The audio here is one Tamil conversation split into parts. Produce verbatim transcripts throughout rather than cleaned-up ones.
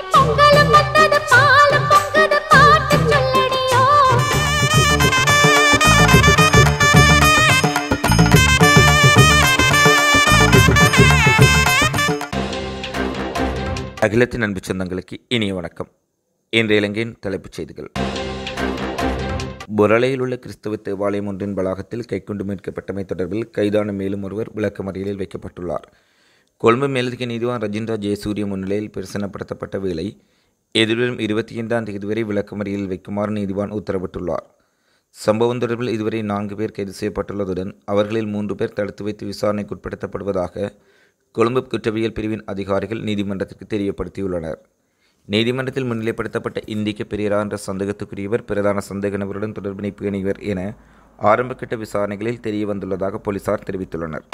அகிலத்தின் அன்பு சொந்தங்களுக்கு இனிய வணக்கம். இன்றைய இலங்கையின் தலைப்புச் செய்திகள். பொரளையில் உள்ள கிறிஸ்தவ தேவாலயம் ஒன்றின் வளாகத்தில் கைக்குண்டு மீட்கப்பட்டமை தொடர்பில் கைதான மேலும் ஒருவர் விளக்கமறியலில் வைக்கப்பட்டுள்ளார். கொழும்பு மேலதிக நீதிவான் ரஜிந்தா ஜெயசூரிய முன்னிலையில் பிரசன்னப்படுத்தப்பட்ட வேளை எதிர்வரும் இருபத்தி ஐந்தாம் தேதி வரை விளக்கமறியலில் வைக்குமாறு நீதிவான் உத்தரவிட்டுள்ளார். சம்பவம் தொடர்பில் இதுவரை நான்கு பேர் கைது செய்யப்பட்டுள்ளதுடன் அவர்களில் மூன்று பேர் தடுத்து வைத்து விசாரணைக்கு உட்படுத்தப்படுவதாக கொழும்பு குற்றவியல் பிரிவின் அதிகாரிகள் நீதிமன்றத்திற்கு தெரியப்படுத்தியுள்ளனர். நீதிமன்றத்தில் முன்னிலைப்படுத்தப்பட்ட இந்திக்க பெரியரா என்ற சந்தேகத்துக்குரியவர் பிரதான சந்தேக நபருடன் தொடர்பினை பேணியவர் என ஆரம்பகட்ட விசாரணைகளில் தெரிய வந்துள்ளதாக போலீசார் தெரிவித்துள்ளனர்.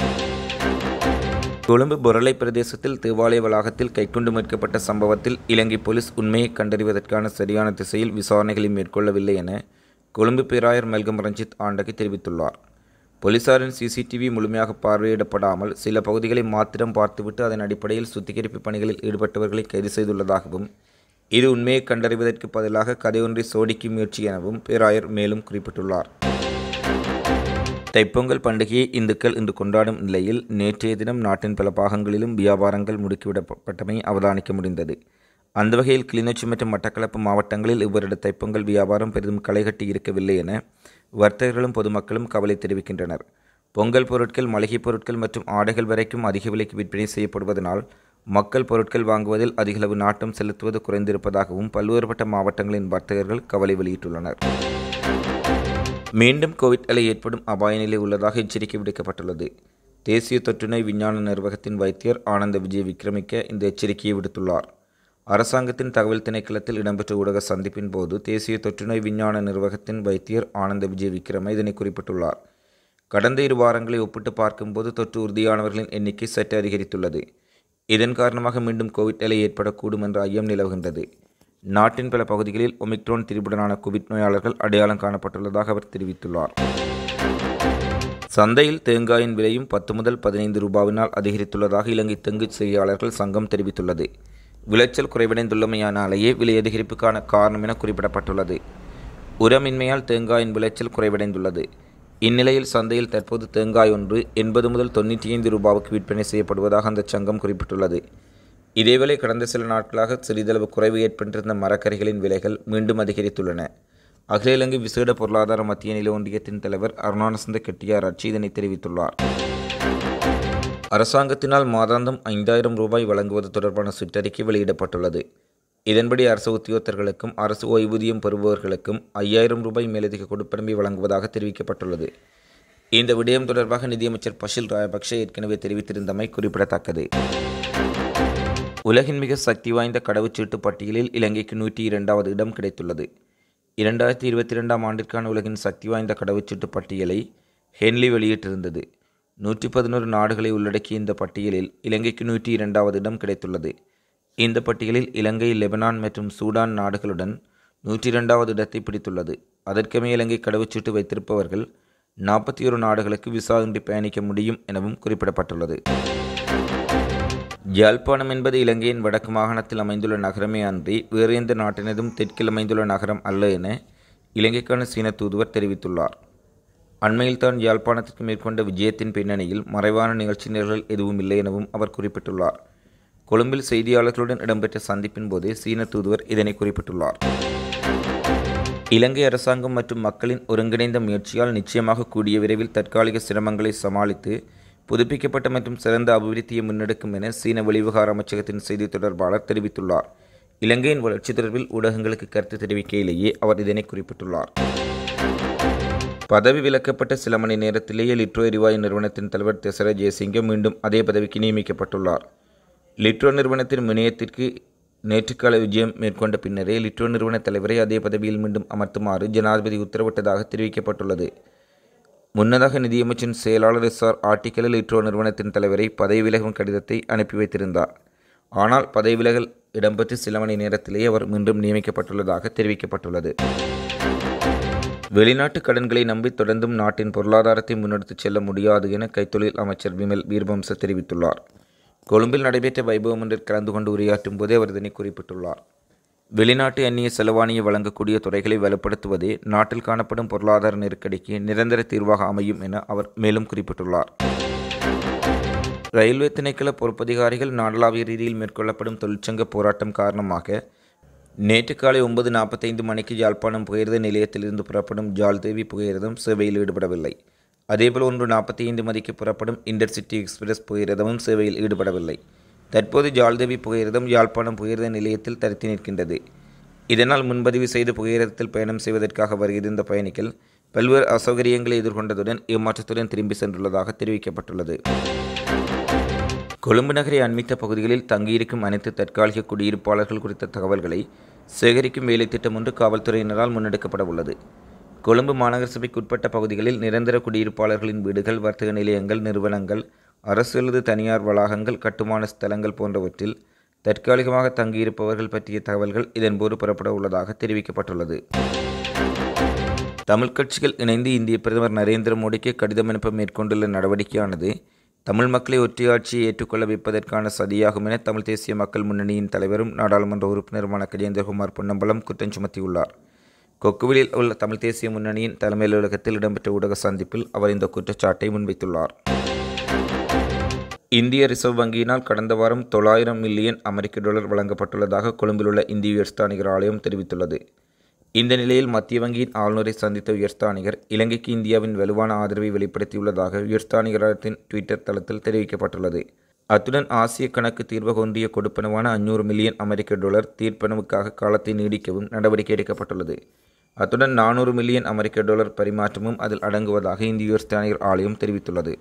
கொழும்பு பொரளை பிரதேசத்தில் தேவாலய வளாகத்தில் கைக்குண்டு மீட்கப்பட்ட சம்பவத்தில் இலங்கை போலீஸ் உண்மையை கண்டறிவதற்கான சரியான திசையில் விசாரணைகளை மேற்கொள்ளவில்லை என கொழும்பு பேராயர் மெல்கம் ரஞ்சித் ஆண்டகி தெரிவித்துள்ளார். போலீசாரின் சிசிடிவி முழுமையாக பார்வையிடப்படாமல் சில பகுதிகளை மாத்திரம் பார்த்துவிட்டு அதன் அடிப்படையில் சுத்திகரிப்பு பணிகளில் ஈடுபட்டவர்களை கைது செய்துள்ளதாகவும் இது உண்மையை கண்டறிவதற்கு பதிலாக கதையொன்றை சோடிக்கும் முயற்சி எனவும் பேராயர் மேலும் குறிப்பிட்டுள்ளார். தைப்பொங்கல் பண்டிகையை இந்துக்கள் இன்று கொண்டாடும் நிலையில் நேற்றைய தினம் நாட்டின் பல பாகங்களிலும் வியாபாரங்கள் முடுக்கிவிடப்பட்டமை அவதானிக்க முடிந்தது. அந்த வகையில் கிளிநொச்சி மற்றும் மட்டக்களப்பு மாவட்டங்களில் இவ்வருட தைப்பொங்கல் வியாபாரம் பெரிதும் களைகட்டி இருக்கவில்லை என வர்த்தகர்களும் பொதுமக்களும் கவலை தெரிவிக்கின்றனர். பொங்கல் பொருட்கள், மளிகை பொருட்கள் மற்றும் ஆடைகள் வரைக்கும் அதிக விலைக்கு விற்பனை செய்யப்படுவதனால் மக்கள் பொருட்கள் வாங்குவதில் அதிகளவு நாட்டம் செலுத்துவது குறைந்திருப்பதாகவும் பல்வேறுபட்ட மாவட்டங்களின் வர்த்தகர்கள் கவலை வெளியிட்டுள்ளனர். மீண்டும் கோவிட் அலை ஏற்படும் அபாய நிலை உள்ளதாக எச்சரிக்கை விடுக்கப்பட்டுள்ளது. தேசிய தொற்றுநோய் விஞ்ஞான நிர்வாகத்தின் வைத்தியர் ஆனந்த விஜய் விக்ரமிக்க இந்த எச்சரிக்கையை விடுத்துள்ளார். அரசாங்கத்தின் தகவல் திணைக்களத்தில் இடம்பெற்ற ஊடக சந்திப்பின் போது தேசிய தொற்றுநோய் விஞ்ஞான நிர்வாகத்தின் வைத்தியர் ஆனந்த விஜய் விக்ரம இதனை குறிப்பிட்டுள்ளார். கடந்த இரு வாரங்களை ஒப்பிட்டு பார்க்கும்போது தொற்று உறுதியானவர்களின் எண்ணிக்கை சற்று அதிகரித்துள்ளது. இதன் காரணமாக மீண்டும் கோவிட் அலை ஏற்படக்கூடும் என்ற ஐயம் நிலவுகின்றது. நாட்டின் பல பகுதிகளில் ஒமிக்ரோன் திரிபுடனான கோவிட் நோயாளர்கள் அடையாளம் காணப்பட்டுள்ளதாக அவர் தெரிவித்துள்ளார். சந்தையில் தேங்காயின் விலையும் பத்து முதல் பதினைந்து ரூபாவினால் அதிகரித்துள்ளதாக இலங்கை தெங்கு செய்தியாளர்கள் சங்கம் தெரிவித்துள்ளது. விளைச்சல் குறைவடைந்துள்ளமையானாலேயே விலை அதிகரிப்புக்கான காரணம் என குறிப்பிடப்பட்டுள்ளது. உரமின்மையால் தேங்காயின் விளைச்சல் குறைவடைந்துள்ளது. இந்நிலையில் சந்தையில் தற்போது தேங்காய் ஒன்று எண்பது முதல் தொண்ணூற்றி ஐந்து ரூபாவுக்கு விற்பனை செய்யப்படுவதாக அந்த சங்கம் குறிப்பிட்டுள்ளது. இதேவேளை கடந்த சில நாட்களாக சிறிதளவு குறைவு ஏற்பட்டிருந்த மரக்கறிகளின் விலைகள் மீண்டும் அதிகரித்துள்ளன. அகில இலங்கை விசேட பொருளாதார மத்திய நில ஒன்றியத்தின் தலைவர் அருணானந்த கெட்டியாராட்சி இதனை தெரிவித்துள்ளார். அரசாங்கத்தினால் மாதாந்தம் ஐந்தாயிரம் ரூபாய் வழங்குவது தொடர்பான சுற்றறிக்கை வெளியிடப்பட்டுள்ளது. இதன்படி அரசு உத்தியோகத்தர்களுக்கும் அரசு ஓய்வூதியம் பெறுபவர்களுக்கும் ஐயாயிரம் ரூபாய் மேலதிக கொடுப்பனவை வழங்குவதாக தெரிவிக்கப்பட்டுள்ளது. இந்த விடயம் தொடர்பாக நிதியமைச்சர் பஷில் ராயபக்ஷ ஏற்கனவே தெரிவித்திருந்தமை குறிப்பிடத்தக்கது. உலகின் மிக சக்தி வாய்ந்த கடவுச்சீட்டு பட்டியலில் இலங்கைக்கு நூற்றி இரண்டாவது இடம் கிடைத்துள்ளது. இரண்டாயிரத்தி இருபத்தி இரண்டாம் ஆண்டிற்கான உலகின் சக்தி வாய்ந்த கடவுச்சீட்டு பட்டியலை ஹென்லி வெளியிட்டிருந்தது. நூற்றி பதினோரு நாடுகளை உள்ளடக்கிய இந்த பட்டியலில் இலங்கைக்கு நூற்றி இரண்டாவது இடம் கிடைத்துள்ளது. இந்த பட்டியலில் இலங்கை, லெபனான் மற்றும் சூடான் நாடுகளுடன் நூற்றி இரண்டாவது இடத்தை பிடித்துள்ளது. அதற்கமே இலங்கை கடவுச்சீட்டு வைத்திருப்பவர்கள் நாற்பத்தி ஒரு நாடுகளுக்கு விசா இன்றி பயணிக்க முடியும் எனவும் குறிப்பிடப்பட்டுள்ளது. யாழ்ப்பாணம் என்பது இலங்கையின் வடக்கு மாகாணத்தில் அமைந்துள்ள நகரமே அன்றி வேறு எந்த நாட்டினதும் தெற்கில் அமைந்துள்ள நகரம் அல்ல என இலங்கைக்கான சீன தூதுவர் தெரிவித்துள்ளார். அண்மையில் தான் யாழ்ப்பாணத்திற்கு மேற்கொண்ட விஜயத்தின் பின்னணியில் மறைவான நிகழ்ச்சி நிரல்கள் எதுவும் இல்லை எனவும் அவர் குறிப்பிட்டுள்ளார். கொழும்பில் செய்தியாளர்களுடன் இடம்பெற்ற சந்திப்பின் போதே சீன தூதுவர் இதனை குறிப்பிட்டுள்ளார். இலங்கை அரசாங்கம் மற்றும் மக்களின் ஒருங்கிணைந்த முயற்சியால் நிச்சயமாக கூடிய விரைவில் தற்காலிக சிரமங்களை சமாளித்து புதுப்பிக்கப்பட்ட மற்றும் சிறந்த அபிவிருத்தியை முன்னெடுக்கும் என சீன வெளிவிவகார அமைச்சகத்தின் செய்தி தொடர்பாளர் தெரிவித்துள்ளார். இலங்கையின் வளர்ச்சி தொடர்பில் ஊடகங்களுக்கு கருத்து தெரிவிக்கையிலேயே அவர் இதனை குறிப்பிட்டுள்ளார். பதவி விலக்கப்பட்ட சில மணி நேரத்திலேயே லிட்ரோ எரிவாயு நிறுவனத்தின் தலைவர் தெசர ஜெயசிங்க மீண்டும் அதே பதவிக்கு நியமிக்கப்பட்டுள்ளார். லிட்ரோ நிறுவனத்தின் முனையத்திற்கு நேற்றுக்கால விஜயம் மேற்கொண்ட பின்னரே லிட்ரோ நிறுவன தலைவரை அதே பதவியில் மீண்டும் அமர்த்துமாறு ஜனாதிபதி உத்தரவிட்டதாக தெரிவிக்கப்பட்டுள்ளது. முன்னதாக நிதியமைச்சின் செயலாளர் எஸ் ஆர் ஆர்டிக்கலில் லிட்ரோ நிறுவனத்தின் தலைவரை பதவி விலகும் கடிதத்தை அனுப்பி வைத்திருந்தார். ஆனால் பதவி விலகல் இடம்பெற்று சில மணி நேரத்திலேயே அவர் மீண்டும் நியமிக்கப்பட்டுள்ளதாக தெரிவிக்கப்பட்டுள்ளது. வெளிநாட்டு கடன்களை நம்பி தொடர்ந்தும் நாட்டின் பொருளாதாரத்தை முன்னெடுத்துச் செல்ல முடியாது என கைத்தொழில் அமைச்சர் விமல் வீரவம்ச தெரிவித்துள்ளார். கொழும்பில் நடைபெற்ற வைபவம் ஒன்றில் கலந்து கொண்டு உரையாற்றும் போதே அவர் இதனை குறிப்பிட்டுள்ளார். வெளிநாட்டு அந்நிய செலவாணியை வழங்கக்கூடிய துறைகளை வலுப்படுத்துவதே நாட்டில் காணப்படும் பொருளாதார நெருக்கடிக்கு நிரந்தர தீர்வாக அமையும் என அவர் மேலும் குறிப்பிட்டுள்ளார். ரயில்வே திணைக்கள பொறுப்பதிகாரிகள் நாடளாவிய ரீதியில் மேற்கொள்ளப்படும் தொழிற்சங்க போராட்டம் காரணமாக நேற்று காலை ஒன்பது நாற்பத்தைந்து மணிக்கு யாழ்ப்பாணம் புகையிரத நிலையத்திலிருந்து புறப்படும் ஜாழ்தேவி புகையிரதம் சேவையில் ஈடுபடவில்லை. அதேபோல் ஒன்று நாற்பத்தி ஐந்து மணிக்கு புறப்படும் இன்டர்சிட்டி எக்ஸ்பிரஸ் புகையிரதமும் சேவையில் ஈடுபடவில்லை. தற்போது ஜாழ்தேவி புகையிரதம் யாழ்ப்பாணம் புகையிரத நிலையத்தில் தரித்து நிற்கின்றது. இதனால் முன்பதிவு செய்து புகையிரதத்தில் பயணம் செய்வதற்காக வருகின்ற பயணிகள் பல்வேறு அசௌகரியங்களை எதிர்கொண்டதுடன் ஏமாற்றத்துடன் திரும்பி சென்றுள்ளதாக தெரிவிக்கப்பட்டுள்ளது. கொழும்பு நகரை அண்மித்த பகுதிகளில் தங்கியிருக்கும் அனைத்து தற்காலிக குடியிருப்பாளர்கள் குறித்த தகவல்களை சேகரிக்கும் வேலை திட்டம் ஒன்று காவல்துறையினரால் முன்னெடுக்கப்பட உள்ளது. கொழும்பு மாநகர சபைக்குட்பட்ட பகுதிகளில் நிரந்தர குடியிருப்பாளர்களின் வீடுகள், வர்த்தக நிலையங்கள், நிறுவனங்கள், அரசு அல்லது தனியார் வளாகங்கள், கட்டுமான ஸ்தலங்கள் போன்றவற்றில் தற்காலிகமாக தங்கியிருப்பவர்கள் பற்றிய தகவல்கள் இதன்போது பெறப்பட உள்ளதாக தெரிவிக்கப்பட்டுள்ளது. தமிழ் கட்சிகள் இணைந்து இந்திய பிரதமர் நரேந்திர மோடிக்கு கடிதம் அனுப்ப மேற்கொண்டுள்ள நடவடிக்கையானது தமிழ் மக்களை ஒற்றையாட்சியை ஏற்றுக்கொள்ள வைப்பதற்கான சதியாகும் என தமிழ் தேசிய மக்கள் முன்னணியின் தலைவரும் நாடாளுமன்ற உறுப்பினருமான கஜேந்திரகுமார் பொன்னம்பலம் குற்றம் சுமத்தியுள்ளார். கொக்குவிலில் உள்ள தமிழ் தேசிய முன்னணியின் தலைமை அலுவலகத்தில் இடம்பெற்ற ஊடக சந்திப்பில் அவர் இந்த குற்றச்சாட்டை முன்வைத்துள்ளார். இந்திய ரிசர்வ் வங்கியினால் கடந்த வாரம் தொள்ளாயிரம் மில்லியன் அமெரிக்க டாலர் வழங்கப்பட்டுள்ளதாக கொழும்பில் உள்ள இந்திய உயர்ஸ்தானிகர் ஆலயம் தெரிவித்துள்ளது. இந்த நிலையில் மத்திய வங்கியின் ஆளுநரை சந்தித்த உயர்ஸ்தானிகர் இலங்கைக்கு இந்தியாவின் வலுவான ஆதரவை வெளிப்படுத்தியுள்ளதாக உயர்ஸ்தானிகரத்தின் ட்விட்டர் தளத்தில் தெரிவிக்கப்பட்டுள்ளது. அத்துடன் ஆசிய கணக்கு தீர்வக ஒன்றிய கொடுப்பனவான ஐநூறு மில்லியன் அமெரிக்க டாலர் தீர்ப்பனவுக்காக காலத்தை நீடிக்கவும் நடவடிக்கை எடுக்கப்பட்டுள்ளது. அத்துடன் நானூறு மில்லியன் அமெரிக்க டாலர் பரிமாற்றமும் அதில் அடங்குவதாக இந்திய உயர்ஸ்தானிகர் ஆலயம் தெரிவித்துள்ளது.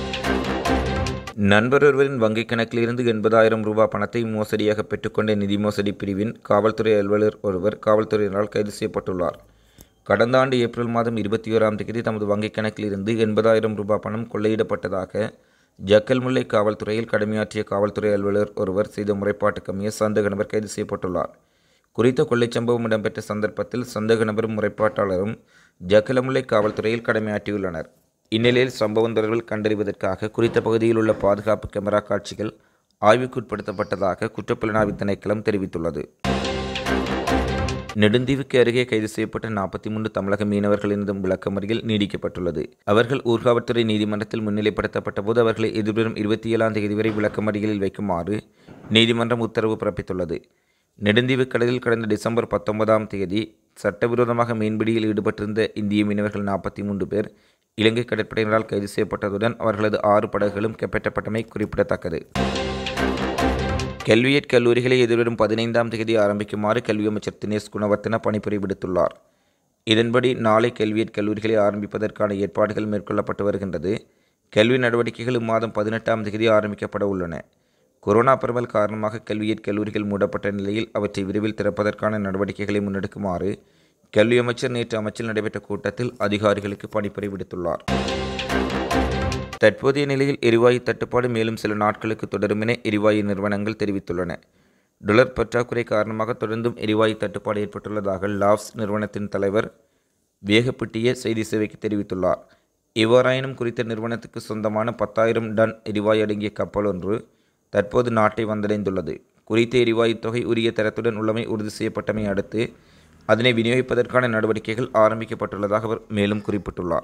நண்பர் ஒருவரின் வங்கிக் கணக்கில் இருந்து எண்பதாயிரம் ரூபாய் பணத்தை மோசடியாக பெற்றுக்கொண்ட நிதி மோசடி பிரிவின் காவல்துறை அலுவலர் ஒருவர் காவல்துறையினரால் கைது செய்யப்பட்டுள்ளார். கடந்த ஆண்டு ஏப்ரல் மாதம் இருபத்தி ஓராம் தேதி தமது வங்கிக் கணக்கில் இருந்து எண்பதாயிரம் ரூபாய் பணம் கொள்ளையிடப்பட்டதாக ஜக்கல்முல்லை காவல்துறையில் கடமையாற்றிய காவல்துறை அலுவலர் ஒருவர் செய்த முறைப்பாட்டுக்கமைய சந்தேக நபர் கைது செய்யப்பட்டுள்ளார். குறித்த கொள்ளைச் சம்பவம் இடம்பெற்ற சந்தர்ப்பத்தில் சந்தேக நபரும் முறைப்பாட்டாளரும் ஜக்கலமுல்லை காவல்துறையில் கடமையாற்றியுள்ளனர். இந்நிலையில் சம்பவம் தொடர்பில் கண்டறிவதற்காக குறித்த பகுதியில் உள்ள பாதுகாப்பு கேமரா காட்சிகள் ஆய்வுக்குட்படுத்தப்பட்டதாக குற்றப்புலனாய்வு திணைக்களம் தெரிவித்துள்ளது. நெடுந்தீவுக்கு அருகே கைது செய்யப்பட்ட நாற்பத்தி மூன்று தமிழக மீனவர்களினதும் விளக்கமறியல் நீடிக்கப்பட்டுள்ளது. அவர்கள் ஊர்காவல்துறை நீதிமன்றத்தில் முன்னிலைப்படுத்தப்பட்ட போது அவர்களை எதிர்வரும் இருபத்தி ஏழாம் தேதி வரை விளக்கமறியலில் வைக்குமாறு நீதிமன்றம் உத்தரவு பிறப்பித்துள்ளது. நெடுந்தீவு கடலில் கடந்த டிசம்பர் பத்தொன்பதாம் தேதி சட்டவிரோதமாக மீன்பிடியில் ஈடுபட்டிருந்த இந்திய மீனவர்கள் நாற்பத்தி மூன்று பேர் இலங்கை கடற்படையினரால் கைது செய்யப்பட்டதுடன் அவர்களது ஆறு படகுகளும் கைப்பற்றப்பட்டமை குறிப்பிடத்தக்கது. கல்வியற் கல்லூரிகளை எதிர்வரும் பதினைந்தாம் தேதி ஆரம்பிக்குமாறு கல்வி அமைச்சர் தினேஷ் குணவர்த்தன பணிப்புரை விடுத்துள்ளார். இதன்படி நாளை கல்வியற் கல்லூரிகளை ஆரம்பிப்பதற்கான ஏற்பாடுகள் மேற்கொள்ளப்பட்டு வருகின்றது. கல்வி நடவடிக்கைகள் இம்மாதம் பதினெட்டாம் தேதி ஆரம்பிக்கப்பட உள்ளன. கொரோனா பரவல் காரணமாக கல்வியற் கல்லூரிகள் மூடப்பட்ட நிலையில் அவற்றை விரைவில் திறப்பதற்கான நடவடிக்கைகளை முன்னெடுக்குமாறு கல்வி அமைச்சர் நேற்று அமைச்சில் நடைபெற்ற கூட்டத்தில் அதிகாரிகளுக்கு பணிப்புரை விடுத்துள்ளார். தற்போதைய நிலையில் எரிவாயு தட்டுப்பாடு மேலும் சில நாட்களுக்கு தொடரும் என எரிவாயு நிறுவனங்கள் தெரிவித்துள்ளன. டாலர் பற்றாக்குறை காரணமாக தொடர்ந்தும் எரிவாயு தட்டுப்பாடு ஏற்பட்டுள்ளதாக லாவ்ஸ் நிறுவனத்தின் தலைவர் வேகப்பட்டிய செய்தி சேவைக்கு தெரிவித்துள்ளார். எவ்வாறாயினும் குறித்த நிறுவனத்துக்கு சொந்தமான பத்தாயிரம் டன் எரிவாயு அடங்கிய கப்பல் ஒன்று தற்போது நாட்டை வந்தடைந்துள்ளது. குறித்த எரிவாயு தொகை உரிய தரத்துடன் உள்ளமை உறுதி செய்யப்பட்டமை அடுத்து அதனை விநியோகிப்பதற்கான நடவடிக்கைகள் ஆரம்பிக்கப்பட்டுள்ளதாக அவர் மேலும் குறிப்பிட்டுள்ளார்.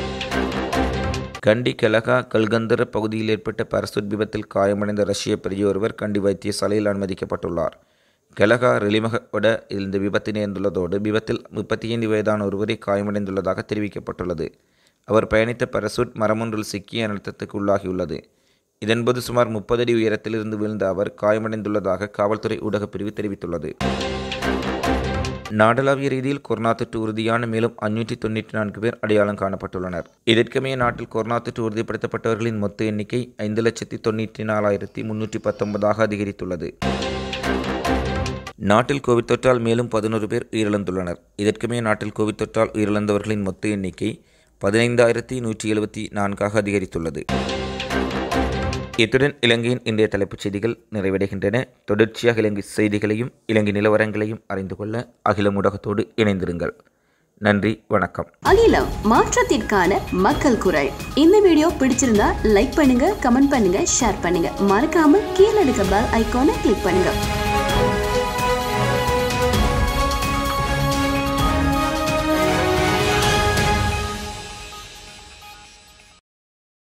கண்டி கலகா கல்கந்தர பகுதியில் ஏற்பட்ட பாரசூட் விபத்தில் காயமடைந்த ரஷ்ய பிரஜை ஒருவர் கண்டி வைத்தியசாலையில் அனுமதிக்கப்பட்டுள்ளார். கலகா ரெலிமகோட இந்த விபத்து நேர்ந்துள்ளதோடு விபத்தில் முப்பத்தி ஐந்து வயதான ஒருவரை காயமடைந்துள்ளதாக தெரிவிக்கப்பட்டுள்ளது. அவர் பயணித்த பாரசூட் மரமொன்றில் சிக்கிய அனர்த்தத்துக்கு உள்ளாகியுள்ளது. இதன்போது சுமார் முப்பது அடி உயரத்திலிருந்து வீழ்ந்த அவர் காயமடைந்துள்ளதாக காவல்துறை ஊடகப் பிரிவு தெரிவித்துள்ளது. நாடளாவிய ரீதியில் கொரோனா தொற்று உறுதியான மேலும் ஐநூற்றி தொண்ணூற்றி நான்கு பேர் அடையாளம் காணப்பட்டுள்ளனர். இதற்கமைய நாட்டில் கொரோனா தொற்று உறுதிப்படுத்தப்பட்டவர்களின் மொத்த எண்ணிக்கை ஐந்து லட்சத்தி தொண்ணூற்றி நாலாயிரத்தி முன்னூற்றி பத்தொன்பதாக அதிகரித்துள்ளது. நாட்டில் கோவிட் தொற்றால் மேலும் பதினோரு பேர் உயிரிழந்துள்ளனர். இதற்கமைய நாட்டில் கோவிட் தொற்றால் உயிரிழந்தவர்களின் மொத்த எண்ணிக்கை பதினைந்தாயிரத்தி நூற்றி எழுபத்தி நான்காக அதிகரித்துள்ளது. இத்துடன் இலங்கையின் இன்றைய தலைப்புச் செய்திகள் நிறைவடைகின்றன. தொடர்ச்சியாக இலங்கை செய்திகளையும் இலங்கை நிலவரங்களையும் அறிந்து கொள்ள அகிலம் ஊடகத்தோடு இணைந்திருங்கள். நன்றி, வணக்கம். அகிலம், மாற்றத்திற்கான மக்கள் குரல். இந்த வீடியோ பிடிச்சிருந்தா லைக் பண்ணுங்க, கமெண்ட் பண்ணுங்க, ஷேர் பண்ணுங்க. மறக்காம கீழே இருக்க பெல் ஐகானை கிளிக் பண்ணுங்க.